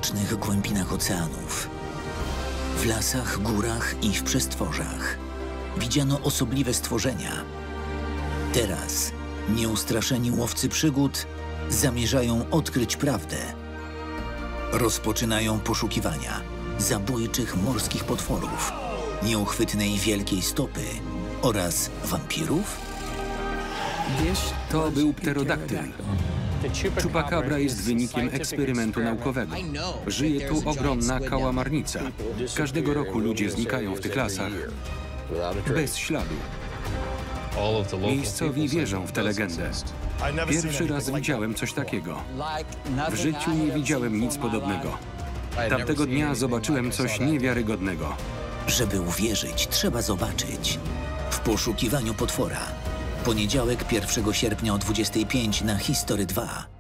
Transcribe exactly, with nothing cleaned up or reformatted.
mrocznych głębinach oceanów, w lasach, górach i w przestworzach widziano osobliwe stworzenia. Teraz nieustraszeni łowcy przygód zamierzają odkryć prawdę. Rozpoczynają poszukiwania zabójczych morskich potworów, nieuchwytnej wielkiej stopy oraz wampirów? To był pterodaktyl. Chupacabra jest wynikiem eksperymentu naukowego. Żyje tu ogromna kałamarnica. Każdego roku ludzie znikają w tych lasach bez śladu. Miejscowi wierzą w tę legendę. Pierwszy raz widziałem coś takiego. W życiu nie widziałem nic podobnego. Tamtego dnia zobaczyłem coś niewiarygodnego. Żeby uwierzyć, trzeba zobaczyć. W poszukiwaniu potwora. Poniedziałek pierwszego sierpnia o dwudziestej piątej na History dwa.